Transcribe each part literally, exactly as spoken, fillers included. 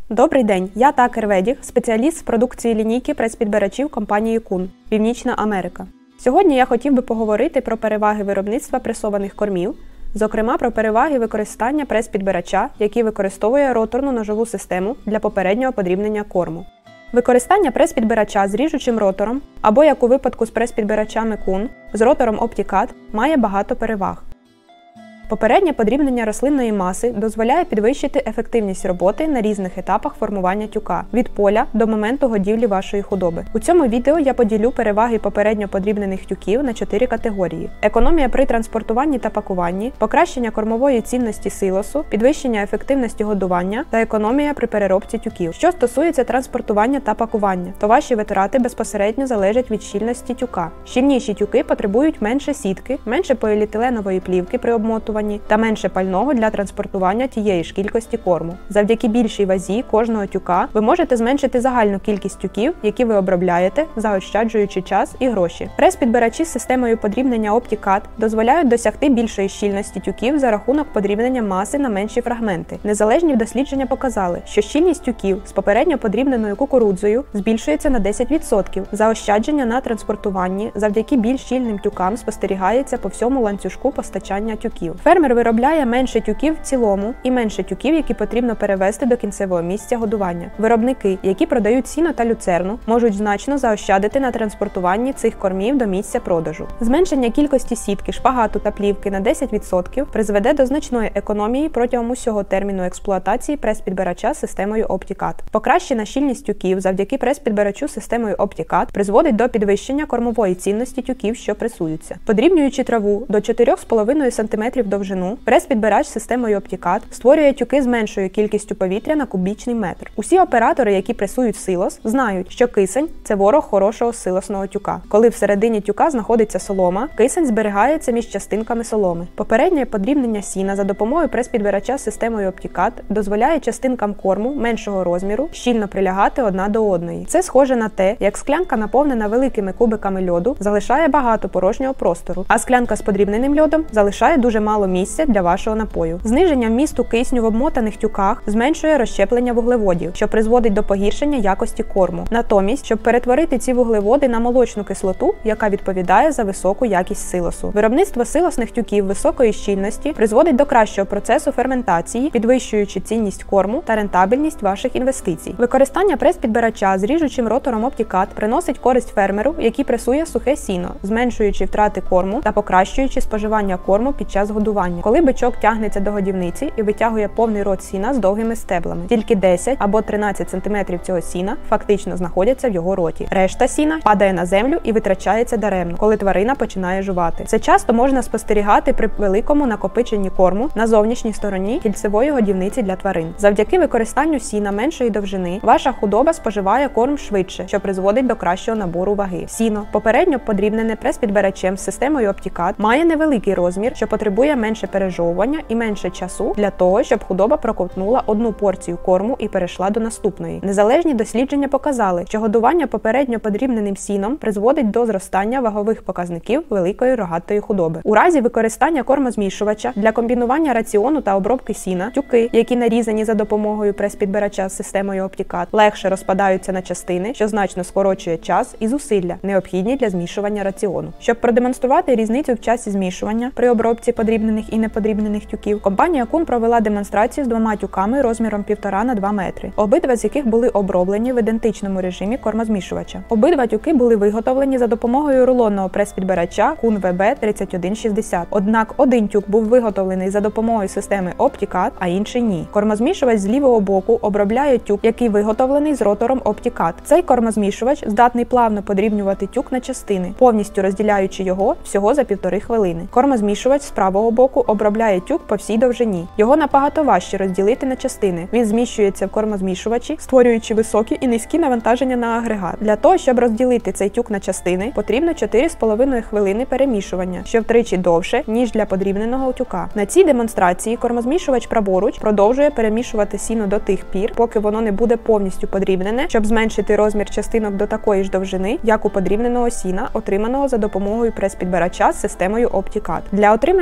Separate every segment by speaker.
Speaker 1: Добрий день, я Такер Ведіх, спеціаліст з продукції лінійки прес-підбирачів компанії Кун, Північна Америка. Сьогодні я хотів би поговорити про переваги виробництва пресованих кормів, зокрема про переваги використання прес-підбирача, який використовує роторну ножову систему для попереднього подрібнення корму. Використання прес-підбирача з ріжучим ротором, або як у випадку з прес-підбирачами Кун, з ротором OptiCut, має багато переваг. Попереднє подрібнення рослинної маси дозволяє підвищити ефективність роботи на різних етапах формування тюка – від поля до моменту годівлі вашої худоби. У цьому відео я поділю переваги попередньо подрібнених тюків на чотири категорії: економія при транспортуванні та пакуванні, покращення кормової цінності силосу, підвищення ефективності годування та економія при переробці тюків. Що стосується транспортування та пакування, то ваші витрати безпосередньо залежать від щільності тюка. Щільніші тюки потребують менше сітки, менше поліетиленової плівки при обмотуванні та менше пального для транспортування тієї ж кількості корму. Завдяки більшій вазі кожного тюка ви можете зменшити загальну кількість тюків, які ви обробляєте, заощаджуючи час і гроші. Прес-підбирачі з системою подрібнення OptiCut дозволяють досягти більшої щільності тюків за рахунок подрібнення маси на менші фрагменти. Незалежні дослідження показали, що щільність тюків з попередньо подрібненою кукурудзою збільшується на десять відсотків. Заощадження на транспортуванні завдяки більш щільним тюкам спостерігається по всьому ланцюжку постачання тюків. Фермер виробляє менше тюків в цілому і менше тюків, які потрібно перевезти до кінцевого місця годування. Виробники, які продають сіно та люцерну, можуть значно заощадити на транспортуванні цих кормів до місця продажу. Зменшення кількості сітки, шпагату та плівки на десять відсотків призведе до значної економії протягом усього терміну експлуатації прес-підбирача з системою OptiCut. Покращена щільність тюків завдяки прес-підбирачу з системою OptiCut призводить до підвищення кормової цінності тюків, що пресуються. Подрібнюючи траву до чотирьох з половиною сантиметрів довжину, прес-підбирач з системою OptiCut створює тюки з меншою кількістю повітря на кубічний метр. Усі оператори, які пресують силос, знають, що кисень – це ворог хорошого силосного тюка. Коли всередині тюка знаходиться солома, кисень зберігається між частинками соломи. Попереднє подрібнення сіна за допомогою прес-підбирача з системою OptiCut дозволяє частинкам корму меншого розміру щільно прилягати одна до одної. Це схоже на те, як склянка, наповнена великими кубиками льоду, залишає багато порожнього простору, а склянка з подрібненим льодом залишає дуже мало місця для вашого напою. Зниження вмісту кисню в обмотаних тюках зменшує розщеплення вуглеводів, що призводить до погіршення якості корму. Натомість, щоб перетворити ці вуглеводи на молочну кислоту, яка відповідає за високу якість силосу. Виробництво силосних тюків високої щільності призводить до кращого процесу ферментації, підвищуючи цінність корму та рентабельність ваших інвестицій. Використання прес-підбирача з ріжучим ротором OptiCut приносить користь фермеру, який пресує сухе сіно, зменшуючи втрати корму та покращуючи споживання корму під час годування. Коли бичок тягнеться до годівниці і витягує повний рот сіна з довгими стеблами, тільки десять або тринадцять сантиметрів цього сіна фактично знаходяться в його роті. Решта сіна падає на землю і витрачається даремно, коли тварина починає жувати. Це часто можна спостерігати при великому накопиченні корму на зовнішній стороні кільцевої годівниці для тварин. Завдяки використанню сіна меншої довжини ваша худоба споживає корм швидше, що призводить до кращого набору ваги. Сіно, попередньо подрібнене прес-підбирачем з системою OptiCut, має невеликий розмір, що потребує менше пережовування і менше часу для того, щоб худоба проковтнула одну порцію корму і перейшла до наступної. Незалежні дослідження показали, що годування попередньо подрібненим сіном призводить до зростання вагових показників великої рогатої худоби. У разі використання кормозмішувача для комбінування раціону та обробки сіна, тюки, які нарізані за допомогою прес-підбирача з системою OptiCut, легше розпадаються на частини, що значно скорочує час і зусилля, необхідні для змішування раціону. Щоб продемонструвати різницю в часі змішування при обробці подрібнених і неподрібнених тюків, компанія Кун провела демонстрацію з двома тюками розміром півтора на два метри, обидва з яких були оброблені в ідентичному режимі кормозмішувача. Обидва тюки були виготовлені за допомогою рулонного прес-підбирача Кун ве бе тридцять один шістдесят. Однак один тюк був виготовлений за допомогою системи OptiCut, а інший ні. Кормозмішувач з лівого боку обробляє тюк, який виготовлений з ротором OptiCut. Цей кормозмішувач здатний плавно подрібнювати тюк на частини, повністю розділяючи його всього за півтори хвилини. Кормозмішувач з правого боку обробляє тюк по всій довжині. Його набагато важче розділити на частини. Він зміщується в кормозмішувачі, створюючи високі і низькі навантаження на агрегат. Для того, щоб розділити цей тюк на частини, потрібно чотири з половиною хвилини перемішування, що втричі довше, ніж для подрібненого тюка. На цій демонстрації кормозмішувач праворуч продовжує перемішувати сіно до тих пір, поки воно не буде повністю подрібнене, щоб зменшити розмір частинок до такої ж довжини, як у подрібненого сіна, отриманого за допомогою прес-підбирача з системою OptiCut. Для отримання такої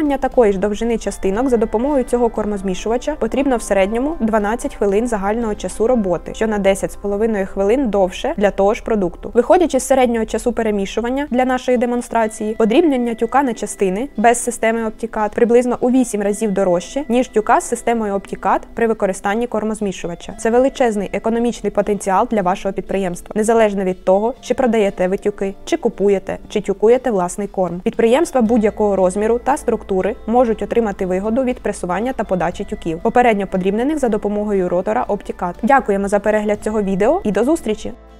Speaker 1: такої ж довжини частинок за допомогою цього кормозмішувача потрібно в середньому дванадцять хвилин загального часу роботи, що на десять з половиною хвилин довше для того ж продукту. Виходячи з середнього часу перемішування для нашої демонстрації, подрібнення тюка на частини без системи OptiCut приблизно у вісім разів дорожче, ніж тюка з системою OptiCut при використанні кормозмішувача. Це величезний економічний потенціал для вашого підприємства, незалежно від того, чи продаєте ви тюки, чи купуєте, чи тюкуєте власний корм. Підприємства будь-якого розміру та структури можуть отримати вигоду від пресування та подачі тюків, попередньо подрібнених за допомогою ротора OptiCut. Дякуємо за перегляд цього відео і до зустрічі!